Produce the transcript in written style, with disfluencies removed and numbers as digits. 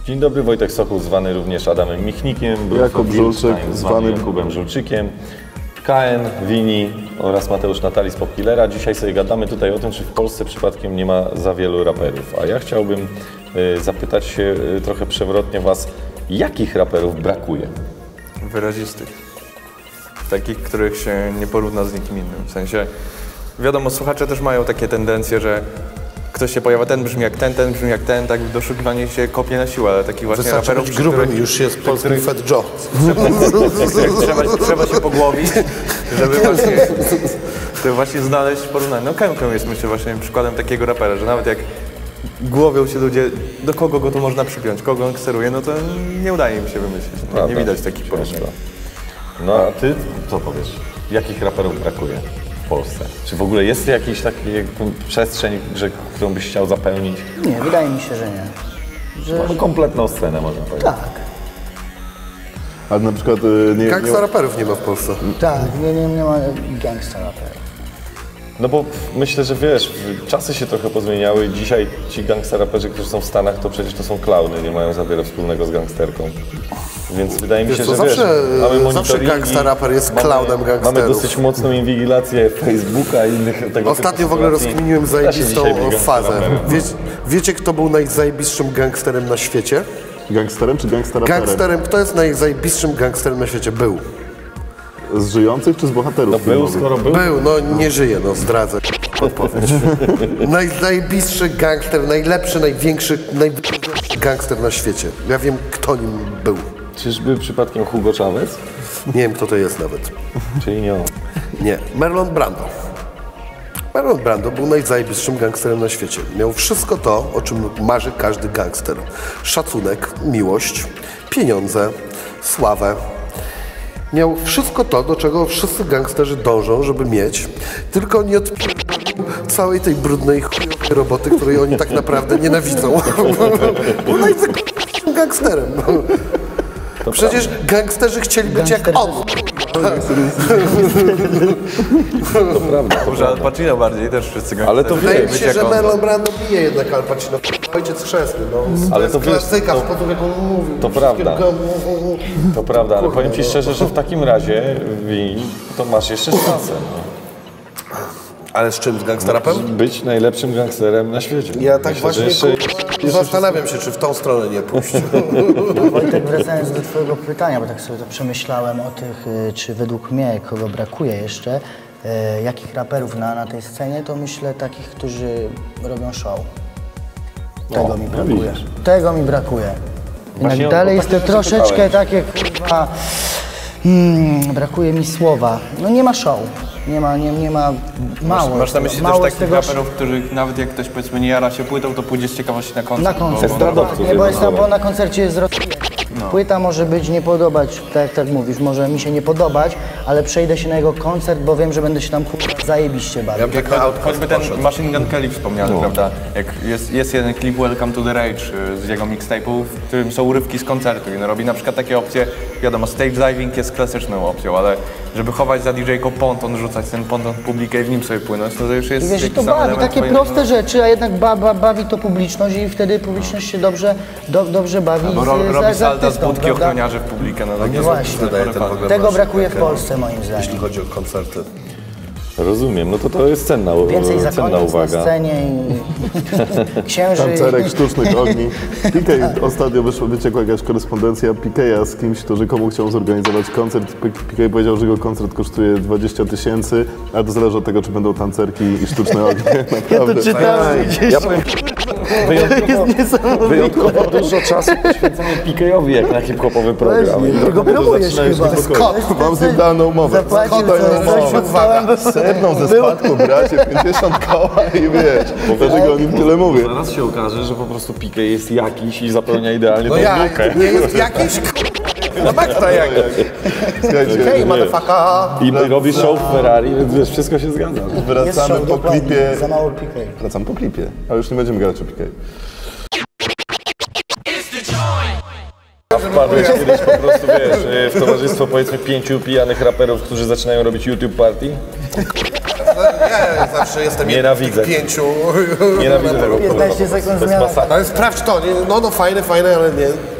Dzień dobry, Wojtek Sochół, zwany również Adamem Michnikiem, Jakub Żulczyk, zwany Jakubem Żulczykiem, KN, Wini oraz Mateusz Natali z Popkillera. Dzisiaj sobie gadamy tutaj o tym, czy w Polsce przypadkiem nie ma za wielu raperów. A ja chciałbym zapytać się trochę przewrotnie was, jakich raperów brakuje? Wyrazistych. Takich, których się nie porówna z nikim innym. W sensie, wiadomo, słuchacze też mają takie tendencje, że ktoś się pojawia, ten brzmi jak ten brzmi jak ten, tak doszukiwanie się kopie na siłę, ale takich właśnie wystarczy raperów, być grubym, już jest polski Fat Joe. trzeba się pogłowić, żeby właśnie znaleźć porównanie. No Kemkę jest, myślę, właśnie przykładem takiego rapera, że nawet jak głowią się ludzie, do kogo go tu można przypiąć, kogo on kseruje, no to nie udaje im się wymyślić. Nie widać takich porównań. No a ty co powiesz? Jakich raperów brakuje w Polsce? Czy w ogóle jest jakiś taki przestrzeń, którą byś chciał zapełnić? Nie, wydaje mi się, że nie. Mamy kompletną scenę, można powiedzieć. Tak, Ale na przykład Gangsta raperów nie ma w Polsce. tak, nie ma gangsta raperów. No bo myślę, że wiesz, czasy się trochę pozmieniały. Dzisiaj ci gangsta raperzy, którzy są w Stanach, to przecież to są klauny, nie mają za wiele wspólnego z gangsterką. Więc wydaje mi się, że zawsze gangsta raper jest klaunem gangsterów. Mamy dosyć mocną inwigilację Facebooka i innych tego Ostatnio w ogóle rozkminiłem zajebistą fazę. Wiecie, kto był najzajebistszym gangsterem na świecie? Gangsterem czy gangsteraperem? Gangsterem, kto jest najzajebistszym gangsterem na świecie? Był. Z żyjących czy z bohaterów? No był, skoro był. Był, no nie żyje, no zdradzę odpowiedź. Najzajebistszy gangster, najlepszy, największy gangster na świecie. Ja wiem, kto nim był. Czyżby przypadkiem Hugo Chavez? Nie wiem, kto to jest nawet. Czyli nie on. Nie, Marlon Brando. Marlon Brando był najzajebistszym gangsterem na świecie. Miał wszystko to, o czym marzy każdy gangster. Szacunek, miłość, pieniądze, sławę. Miał wszystko to, do czego wszyscy gangsterzy dążą, żeby mieć, tylko nie odpierdolił całej tej brudnej chujowej roboty, której oni tak naprawdę nienawidzą. Był najzwyklejszym gangsterem. Przecież gangsterzy chcieli być jak on. To prawda. Może Al Pacino bardziej też wszyscy gangsterzy. Ale to Wydaje mi się, że Marlon Brando bije jednak Al Pacino. Ojciec chrzestny, no. Ale to jest klasyka, wiesz, sposób jak on mówił. To prawda. To prawda, ale powiem ci szczerze, że w takim razie to masz jeszcze szansę. Ale z czym? Z gangsterapem? Być najlepszym gangsterem na świecie. Ja tak Myślę, że właśnie jeszcze zastanawiam się, czy w tą stronę nie pójść. Wojtek, wracając do twojego pytania, bo tak sobie to przemyślałem o tych, czy według mnie, kogo brakuje jeszcze, jakich raperów na tej scenie, to myślę takich, którzy robią show. Tego mi brakuje. Tego mi brakuje. Jednak dalej jest to troszeczkę takie, kurwa, brakuje mi słowa. No nie ma show. Nie ma mało. Masz na myśli też takich raperów, których nawet jak ktoś powiedzmy nie jara się płytą, to pójdzie z ciekawości na koncert. Na koncert, nie, bo na koncercie jest Płyta może być nie podobać, tak jak mówisz, może mi się nie podobać, ale przejdę się na jego koncert, bo wiem, że będę się tam zajebiście bawił. Choćby ten Machine Gun Kelly wspomniany, prawda? Jak jest jeden klip Welcome to the Rage z jego mixtape'u, w którym są urywki z koncertu i on robi na przykład takie opcje, wiadomo, stage diving jest klasyczną opcją, ale żeby chować za DJ-ką ponton, rzucać ten ponton w publikę i w nim sobie płynąć, no to już jest... I wiesz, to bawi, takie proste rzeczy, a jednak bawi to publiczność i wtedy publiczność się dobrze bawi robi salta z budki ochroniarzy w publikę. No, no właśnie, tego brakuje w Polsce moim zdaniem. Jeśli chodzi o koncerty. Rozumiem, no to jest cenna uwaga. Na scenie i księży. Tancerek sztucznych ogni. PK ostatnio wyciekła jakaś korespondencja PK'a z kimś, kto rzekomo chciał zorganizować koncert. PK powiedział, że jego koncert kosztuje 20 000, ale to zależy od tego, czy będą tancerki i sztuczne ognie. Ja to czytałem gdzieś. Ja powiem, wyjątkowo dużo czasu poświęcony PK-owi jak na hip-hopowy program. Ty go promujesz chyba. Mam z nim daną umowę. Zapłacił coś, Sedną ze spadku, bracie, 50 koła i wiesz, dlaczego o nim tyle mówię. Zaraz się okaże, że po prostu PK jest jakiś i zapełnia idealnie tą lukę. Nie jest jakiś no makta jakiś. Hej, motherfucker. I robi show w Ferrari, więc wiesz, wszystko się zgadza. Wracamy po klipie. Za mało PK. Wracamy po klipie, ale już nie będziemy grać o PK. Wpadłeś kiedyś po prostu, wiesz, w towarzystwo powiedzmy 5 pijanych raperów, którzy zaczynają robić YouTube party? Ja zawsze jestem Nienawidzę. jednym z tych 5. Nienawidzę tego. 15 sekund To jest zmiana. masakra. Ale sprawdź to, nie? No fajne, ale nie.